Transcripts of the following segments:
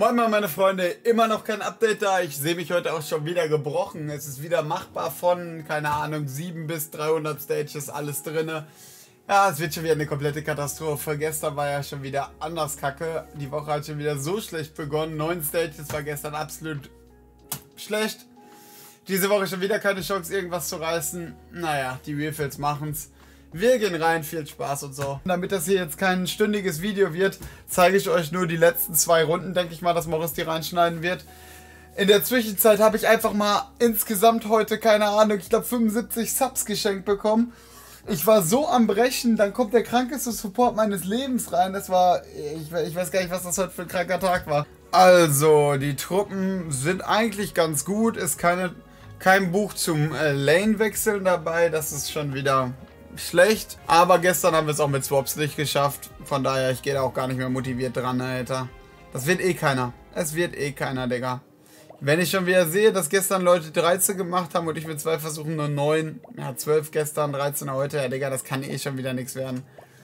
Moin Moin meine Freunde, immer noch kein Update da. Ich sehe mich heute auch schon wieder gebrochen. Es ist wieder machbar von, keine Ahnung, 7 bis 300 Stages, alles drinne. Ja, es wird schon wieder eine komplette Katastrophe. Gestern war ja schon wieder anders kacke. Die Woche hat schon wieder so schlecht begonnen. 9 Stages war gestern absolut schlecht. Diese Woche schon wieder keine Chance, irgendwas zu reißen. Naja, die Refills machen's. Wir gehen rein, viel Spaß und so. Damit das hier jetzt kein stündiges Video wird, zeige ich euch nur die letzten 2 Runden, denke ich mal, dass Morris die reinschneiden wird. In der Zwischenzeit habe ich einfach mal insgesamt heute, keine Ahnung, ich glaube 75 Subs geschenkt bekommen. Ich war so am Brechen, dann kommt der krankeste Support meines Lebens rein. Das war, ich weiß gar nicht, was das heute für ein kranker Tag war. Also, die Truppen sind eigentlich ganz gut. Ist kein Buch zum Lane-Wechseln dabei, das ist schon wieder schlecht, aber gestern haben wir es auch mit Swaps nicht geschafft. Von daher, ich gehe da auch gar nicht mehr motiviert dran, Alter. Das wird eh keiner. Es wird eh keiner, Digga. Wenn ich schon wieder sehe, dass gestern Leute 13 gemacht haben und ich mit 2 Versuchen nur 9, ja 12 gestern, 13 heute, ja Digga, das kann eh schon wieder nichts werden.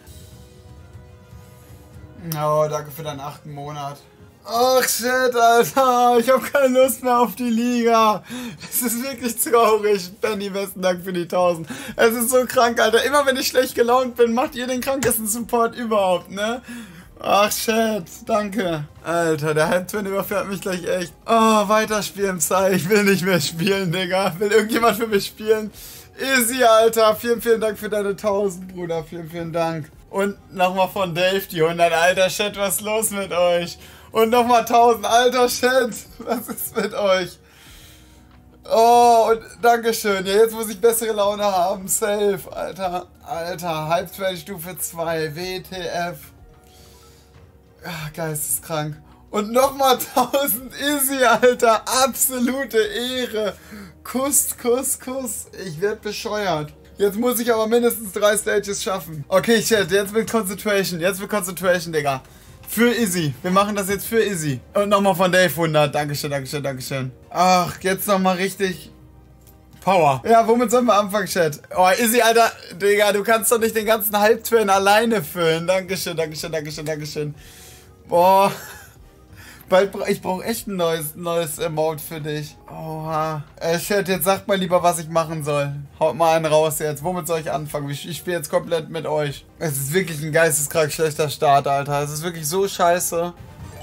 Oh, danke für deinen 8. Monat. Ach shit, Alter, ich habe keine Lust mehr auf die Liga. Es ist wirklich traurig. Benny, besten Dank für die 1000. Es ist so krank, Alter. Immer wenn ich schlecht gelaunt bin, macht ihr den krankesten Support überhaupt, ne? Ach shit, danke. Alter, der Halbturn überfährt mich gleich echt. Oh, weiterspielen, Sai. Ich will nicht mehr spielen, Digga. Will irgendjemand für mich spielen? Easy, Alter. Vielen, vielen Dank für deine 1000, Bruder. Vielen, vielen Dank. Und nochmal von Dave die 100. Alter, shit, was ist los mit euch? Und nochmal 1000, alter Chat, was ist mit euch? Oh, und Dankeschön. Ja, jetzt muss ich bessere Laune haben. Safe, Alter. Alter, Halbtrade Stufe 2, WTF. Ach, geisteskrank. Und nochmal 1000, easy, Alter. Absolute Ehre. Kuss, Kuss, Kuss. Ich werd bescheuert. Jetzt muss ich aber mindestens 3 Stages schaffen. Okay, Chat, jetzt mit Concentration. Jetzt mit Concentration, Digga. Für Izzy. Wir machen das jetzt für Izzy. Und nochmal von Dave 100. Dankeschön, Dankeschön, Dankeschön. Ach, jetzt nochmal richtig Power. Ja, womit sollen wir anfangen, Chat? Oh, Izzy, Alter. Digga, du kannst doch nicht den ganzen Halbturn alleine füllen. Dankeschön, Dankeschön, Dankeschön, Dankeschön. Boah. Ich brauche echt ein neues Emote für dich. Oha. Chat, jetzt sagt mal lieber, was ich machen soll. Haut mal einen raus jetzt. Womit soll ich anfangen? Ich spiele jetzt komplett mit euch. Es ist wirklich ein geisteskrank schlechter Start, Alter. Es ist wirklich so scheiße.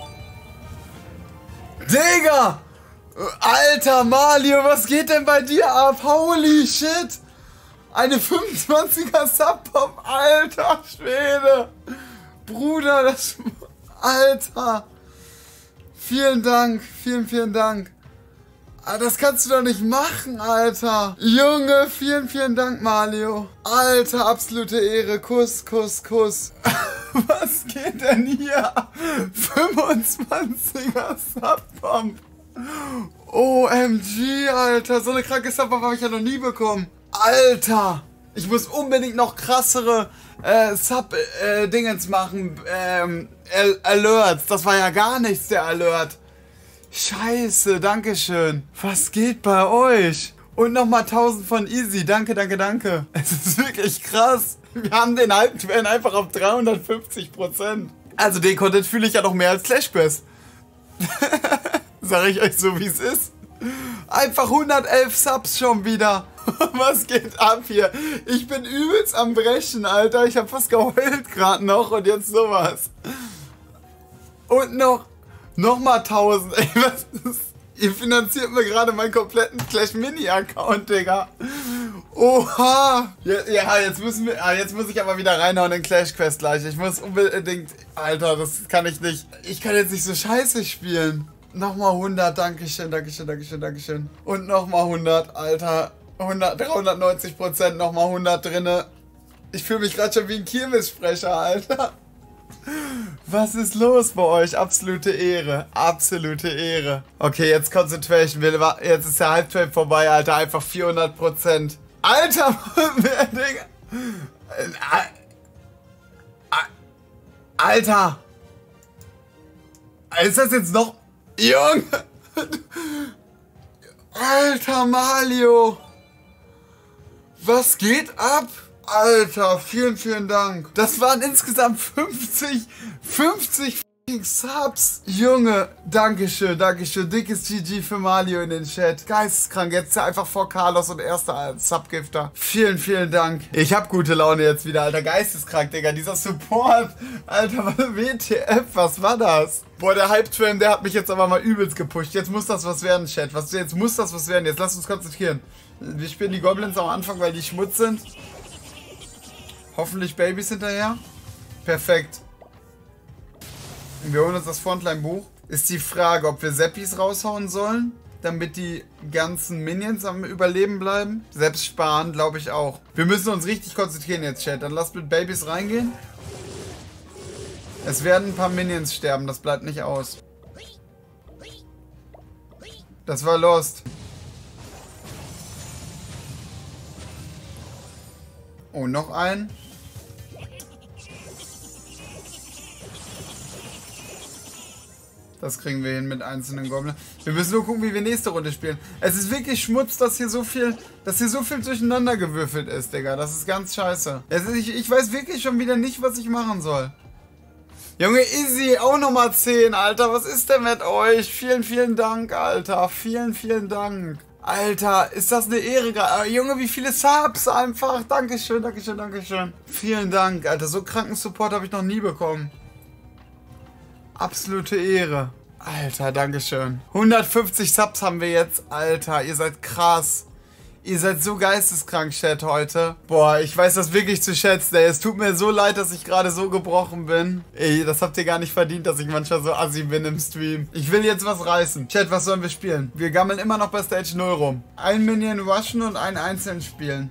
Digga! Alter, Mario, was geht denn bei dir ab? Holy shit! Eine 25er Sub-Pop, alter Schwede! Bruder, das... Alter! Vielen Dank, vielen, vielen Dank. Das kannst du doch nicht machen, Alter. Junge, vielen, vielen Dank, Mario. Alter, absolute Ehre. Kuss, Kuss, Kuss. Was geht denn hier? 25er Subbomb. OMG, Alter. So eine kranke Subbomb habe ich ja noch nie bekommen. Alter. Ich muss unbedingt noch krassere Sub-Dingens machen. Alerts. Das war ja gar nichts, der Alert. Scheiße, dankeschön. Was geht bei euch? Und nochmal 1000 von Easy. Danke, danke, danke. Es ist wirklich krass. Wir haben den Halbturn einfach auf 350%. Also den Content fühle ich ja noch mehr als Clash Pass. Sag ich euch so, wie es ist. Einfach 111 Subs schon wieder. Was geht ab hier? Ich bin übelst am Brechen, Alter. Ich habe fast geheult gerade noch und jetzt sowas. Und nochmal 1000. Ey, was ist? Ihr finanziert mir gerade meinen kompletten Clash Mini Account, Digga. Oha. Ja, jetzt muss ich aber wieder reinhauen in Clash Quest gleich. Ich muss unbedingt... Alter, das kann ich nicht. Ich kann jetzt nicht so scheiße spielen. Nochmal 100, Dankeschön, Dankeschön, Dankeschön, Dankeschön. Und nochmal 100, Alter. 390%, nochmal 100 drinne. Ich fühle mich gerade schon wie ein Kirmessprecher, Alter. Was ist los bei euch? Absolute Ehre. Absolute Ehre. Okay, jetzt Concentration. Jetzt ist der Halbtrade vorbei, Alter. Einfach 400%. Alter, Digga. Alter. Ist das jetzt noch... Junge. Alter, Mario. Was geht ab? Alter, vielen, vielen Dank. Das waren insgesamt 50 Subs. Junge, Dankeschön, Dankeschön. Dickes GG für Malio in den Chat. Geisteskrank, jetzt einfach vor Carlos und erster als Subgifter. Vielen, vielen Dank. Ich hab gute Laune jetzt wieder, Alter. Geisteskrank, Digga. Dieser Support. Alter, WTF, was war das? Boah, der Hype-Train, der hat mich jetzt aber mal übelst gepusht. Jetzt muss das was werden, Chat. Jetzt muss das was werden. Jetzt lasst uns konzentrieren. Wir spielen die Goblins am Anfang, weil die Schmutz sind. Hoffentlich Babys hinterher. Perfekt. Wir holen uns das Frontline-Buch. Ist die Frage, ob wir Seppis raushauen sollen, damit die ganzen Minions am Überleben bleiben. Selbst sparen, glaube ich auch. Wir müssen uns richtig konzentrieren jetzt, Chat. Dann lasst mit Babys reingehen. Es werden ein paar Minions sterben, das bleibt nicht aus. Das war Lost. Oh, noch ein. Das kriegen wir hin mit einzelnen Goblins. Wir müssen nur gucken, wie wir nächste Runde spielen. Es ist wirklich Schmutz, dass hier so viel durcheinander gewürfelt ist, Digga. Das ist ganz scheiße. Ich weiß wirklich schon wieder nicht, was ich machen soll. Junge, Izzy, auch nochmal 10, Alter. Was ist denn mit euch? Vielen, vielen Dank, Alter. Vielen, vielen Dank. Alter, ist das eine Ehre gerade. Junge, wie viele Subs einfach. Dankeschön, Dankeschön, Dankeschön. Vielen Dank, Alter. So kranken Support habe ich noch nie bekommen. Absolute Ehre. Alter, Dankeschön. 150 Subs haben wir jetzt. Alter, ihr seid krass. Ihr seid so geisteskrank, Chat, heute. Boah, ich weiß das wirklich zu schätzen, ey. Es tut mir so leid, dass ich gerade so gebrochen bin. Ey, das habt ihr gar nicht verdient, dass ich manchmal so assi bin im Stream. Ich will jetzt was reißen. Chat, was sollen wir spielen? Wir gammeln immer noch bei Stage 0 rum. Ein Minion rushen und einen einzeln spielen.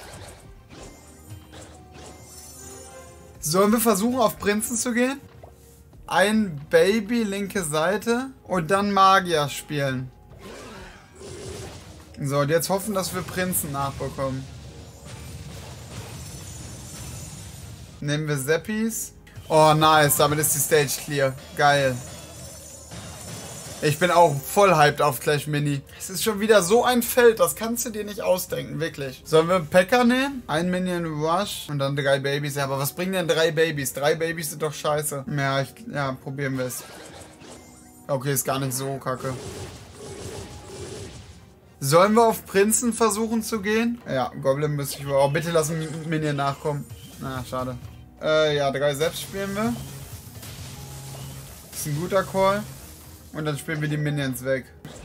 Sollen wir versuchen, auf Prinzen zu gehen? Ein Baby, linke Seite und dann Magier spielen. So, und jetzt hoffen, dass wir Prinzen nachbekommen. Nehmen wir Seppis. Oh, nice, damit ist die Stage clear. Geil. Ich bin auch voll hyped auf Clash Mini. Es ist schon wieder so ein Feld, das kannst du dir nicht ausdenken, wirklich. Sollen wir P.E.K.K.A nehmen? Ein Minion Rush und dann 3 Babys. Ja, aber was bringen denn 3 Babys? 3 Babys sind doch scheiße. Ja, probieren wir es. Okay, ist gar nicht so kacke. Sollen wir auf Prinzen versuchen zu gehen? Ja, Goblin müsste ich... Oh, bitte lass ein Minion nachkommen. Na, schade. Ja, 3 selbst spielen wir. Ist ein guter Call. Und dann spielen wir die Minions weg.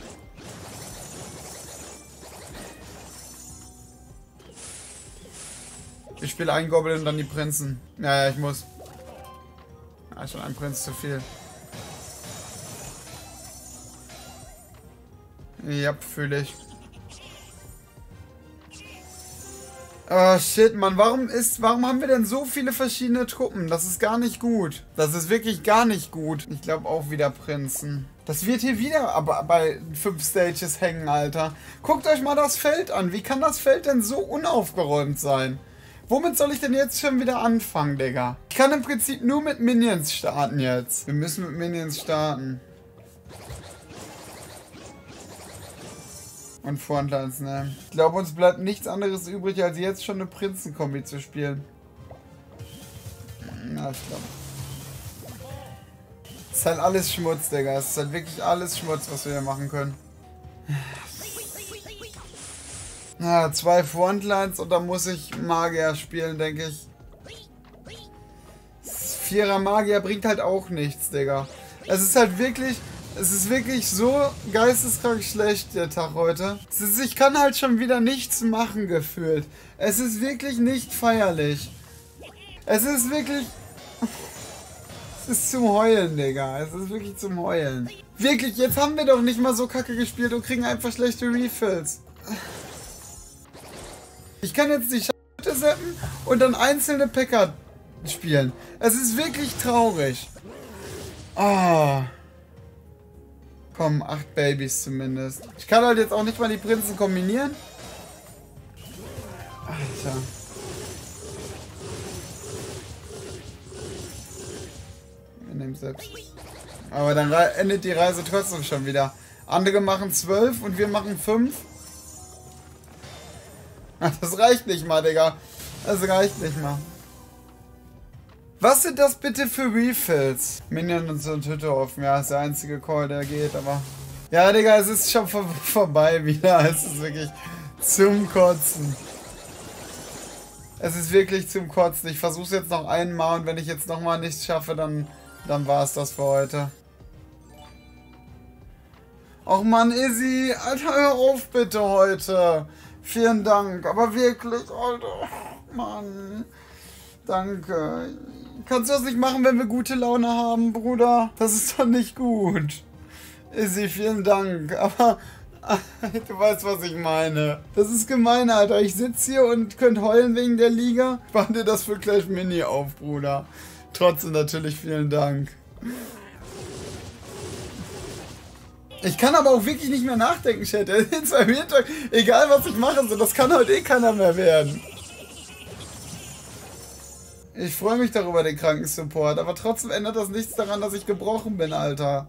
Ich spiele einen Goblin und dann die Prinzen. Ja, ich muss. Ja, schon ein Prinz zu viel. Ja, fühle ich. Oh shit, Mann, warum haben wir denn so viele verschiedene Truppen? Das ist gar nicht gut. Das ist wirklich gar nicht gut. Ich glaube auch wieder Prinzen. Das wird hier wieder aber bei 5 Stages hängen, Alter. Guckt euch mal das Feld an. Wie kann das Feld denn so unaufgeräumt sein? Womit soll ich denn jetzt schon wieder anfangen, Digga? Ich kann im Prinzip nur mit Minions starten jetzt. Wir müssen mit Minions starten. Und Frontlines, ne? Ich glaube, uns bleibt nichts anderes übrig, als jetzt schon eine Prinzenkombi zu spielen. Na, ich glaube. Es ist halt alles Schmutz, Digga. Es ist halt wirklich alles Schmutz, was wir hier machen können. Ja, 2 Frontlines und dann muss ich Magier spielen, denke ich. 4er Magier bringt halt auch nichts, Digga. Es ist halt wirklich... Es ist wirklich so geisteskrank schlecht, der Tag heute. Ich kann halt schon wieder nichts machen, gefühlt. Es ist wirklich nicht feierlich. Es ist wirklich... Es ist zum Heulen, Digga. Es ist wirklich zum Heulen. Wirklich, jetzt haben wir doch nicht mal so kacke gespielt und kriegen einfach schlechte Refills. Ich kann jetzt die Scheiße setzen und dann einzelne P.E.K.K.A spielen. Es ist wirklich traurig. Oh... Komm, 8 Babys zumindest. Ich kann halt jetzt auch nicht mal die Prinzen kombinieren. Alter. Wir nehmen es selbst. Aber dann endet die Reise trotzdem schon wieder. Andere machen 12 und wir machen 5. Ach, das reicht nicht mal, Digga. Das reicht nicht mal. Was sind das bitte für Refills? Minion und so ein Hütte ja, ist der einzige Call, der geht, aber... Ja, Digga, es ist schon vorbei wieder. Es ist wirklich zum Kotzen. Es ist wirklich zum Kotzen. Ich versuche es jetzt noch einmal und wenn ich jetzt nochmal nichts schaffe, dann war es das für heute. Och Mann, Izzy, Alter, hör auf bitte heute. Vielen Dank, aber wirklich, Alter. Mann, danke. Kannst du das nicht machen, wenn wir gute Laune haben, Bruder? Das ist doch nicht gut. Izzy, vielen Dank, aber du weißt, was ich meine. Das ist gemein, Alter. Ich sitze hier und könnt heulen wegen der Liga. Spar dir das für Clash Mini auf, Bruder. Trotzdem natürlich vielen Dank. Ich kann aber auch wirklich nicht mehr nachdenken, Chat. Egal was ich mache, so, das kann heute eh keiner mehr werden. Ich freue mich darüber, den Krankensupport, aber trotzdem ändert das nichts daran, dass ich gebrochen bin, Alter.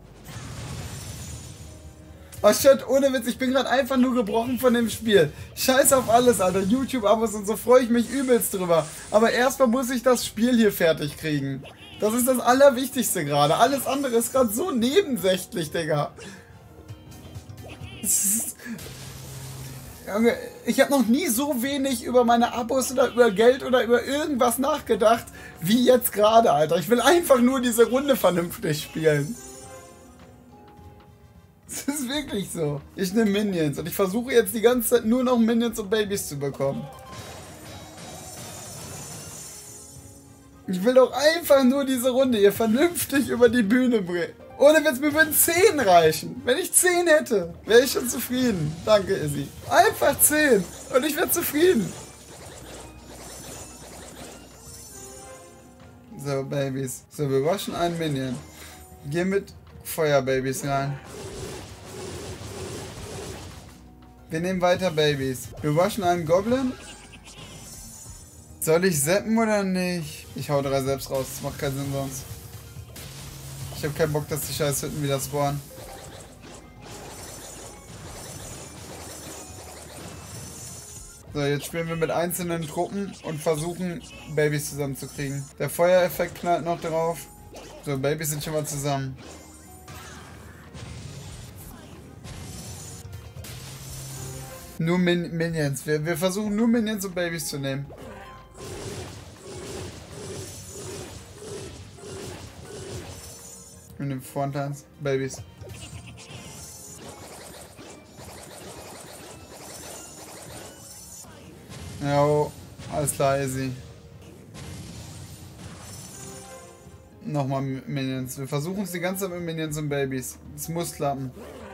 Oh, Chat, ohne Witz, ich bin gerade einfach nur gebrochen von dem Spiel. Scheiß auf alles, Alter. YouTube-Abos und so freue ich mich übelst drüber. Aber erstmal muss ich das Spiel hier fertig kriegen. Das ist das Allerwichtigste gerade. Alles andere ist gerade so nebensächlich, Digga. Ich habe noch nie so wenig über meine Abos oder über Geld oder über irgendwas nachgedacht, wie jetzt gerade, Alter. Ich will einfach nur diese Runde vernünftig spielen. Das ist wirklich so. Ich nehme Minions und ich versuche jetzt die ganze Zeit nur noch Minions und Babys zu bekommen. Ich will doch einfach nur diese Runde hier vernünftig über die Bühne bringen. Ohne Witz, mir würden 10 reichen. Wenn ich 10 hätte, wäre ich schon zufrieden. Danke, Izzy. Einfach 10 und ich wäre zufrieden. So, Babys. So, wir waschen einen Minion. Geh mit Feuerbabys rein. Wir nehmen weiter Babys. Wir waschen einen Goblin. Soll ich zappen oder nicht? Ich hau 3 selbst raus. Das macht keinen Sinn sonst. Ich habe keinen Bock, dass die scheiß Hütten wieder spawnen. So, jetzt spielen wir mit einzelnen Truppen und versuchen, Babys zusammenzukriegen. Der Feuereffekt knallt noch drauf. So, Babys sind schon mal zusammen. Nur Minions. Wir versuchen nur Minions und Babys zu nehmen. Mit den Frontlines. Babys. Ja, alles klar, easy. Nochmal Minions. Wir versuchen es die ganze Zeit mit Minions und Babys. Es muss klappen.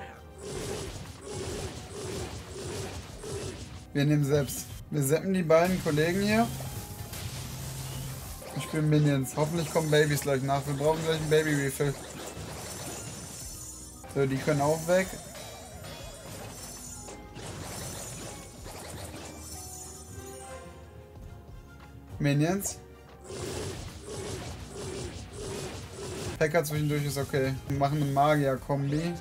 Wir nehmen selbst. Wir zappen die beiden Kollegen hier. Ich spiele Minions. Hoffentlich kommen Babys gleich nach. Wir brauchen gleich ein Baby-Refill. So, die können auch weg. Minions. Hacker zwischendurch ist okay. Wir machen eine Magier-Kombi.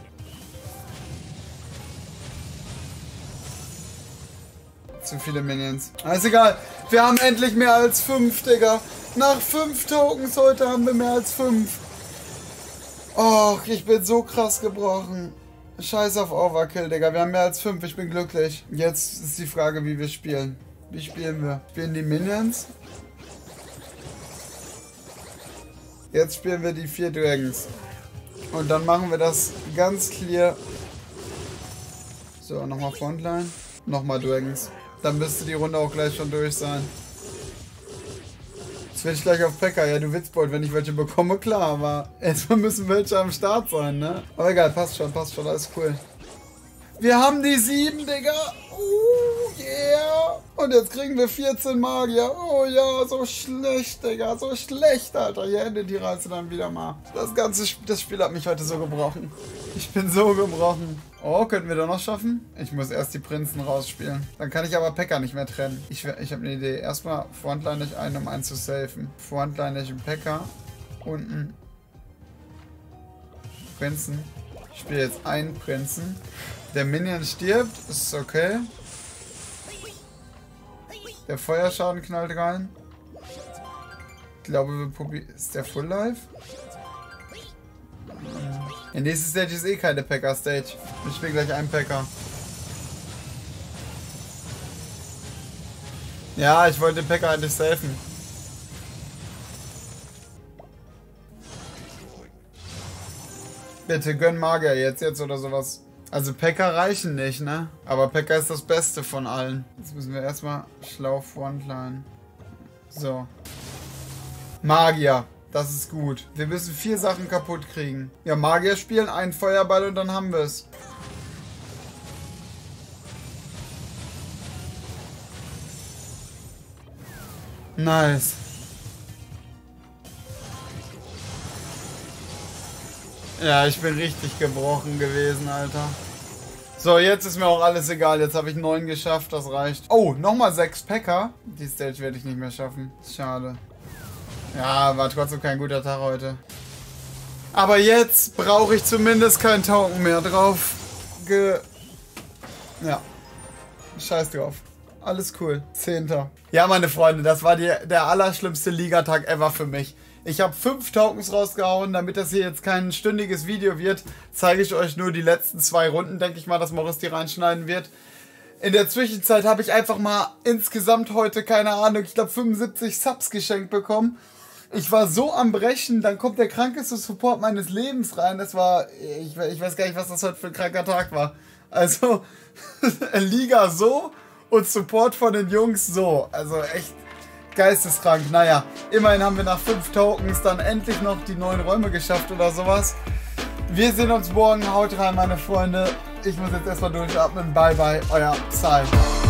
Zu viele Minions. Ist egal. Wir haben endlich mehr als 5, Digga. Nach 5 Tokens heute haben wir mehr als 5. Och, ich bin so krass gebrochen. Scheiß auf Overkill, Digga. Wir haben mehr als 5. Ich bin glücklich. Jetzt ist die Frage, wie wir spielen. Wie spielen wir? Spielen die Minions? Jetzt spielen wir die 4 Dragons. Und dann machen wir das ganz clear. So, nochmal Frontline. Nochmal Dragons. Dann müsste die Runde auch gleich schon durch sein. Jetzt will ich gleich auf Pekka. Ja, du Witzbold, wenn ich welche bekomme, klar. Aber erstmal müssen welche am Start sein, ne? Aber egal, passt schon, alles cool. Wir haben die 7, Digga. Yeah. Und jetzt kriegen wir 14 Magier. Oh ja, so schlecht, Digga. So schlecht, Alter. Hier endet die Reise dann wieder mal. Das Spiel hat mich heute so gebrochen. Ich bin so gebrochen. Oh, könnten wir doch noch schaffen? Ich muss erst die Prinzen rausspielen. Dann kann ich aber Pekka nicht mehr trennen. Ich habe eine Idee. Erstmal frontline ich einen, um einen zu safen. Frontline ich einen Pekka. Unten Prinzen. Ich spiele jetzt einen Prinzen. Der Minion stirbt. Ist okay. Der Feuerschaden knallt rein. Ich glaube, wir probieren... Ist der Full Life? Die nächste Stage ist eh keine Packer-Stage. Ich spiele gleich einen Packer. Ja, ich wollte dem Packer eigentlich helfen. Bitte gönn Magier jetzt oder sowas. Also Packer reichen nicht, ne? Aber Packer ist das Beste von allen. Jetzt müssen wir erstmal schlau frontline. So. Magier. Das ist gut. Wir müssen 4 Sachen kaputt kriegen. Ja, Magier spielen, einen Feuerball und dann haben wir es. Nice. Ja, ich bin richtig gebrochen gewesen, Alter. So, jetzt ist mir auch alles egal. Jetzt habe ich 9 geschafft, das reicht. Oh, nochmal 6 Packer. Die Stage werde ich nicht mehr schaffen. Schade. Ja, war trotzdem kein guter Tag heute. Aber jetzt brauche ich zumindest keinen Token mehr drauf. Ja. Scheiß drauf. Alles cool. 10. Ja, meine Freunde, das war der allerschlimmste Ligatag ever für mich. Ich habe 5 Tokens rausgehauen, damit das hier jetzt kein stündiges Video wird, zeige ich euch nur die letzten 2 Runden, denke ich mal, dass Morris die reinschneiden wird. In der Zwischenzeit habe ich einfach mal insgesamt heute, keine Ahnung, ich glaube 75 Subs geschenkt bekommen. Ich war so am Brechen, dann kommt der krankeste Support meines Lebens rein. Das war, ich weiß gar nicht, was das heute für ein kranker Tag war. Also, Liga so und Support von den Jungs so. Also echt geisteskrank. Naja, immerhin haben wir nach 5 Tokens dann endlich noch die 9 Räume geschafft oder sowas. Wir sehen uns morgen. Haut rein, meine Freunde. Ich muss jetzt erstmal durchatmen. Bye, bye. Euer Psy.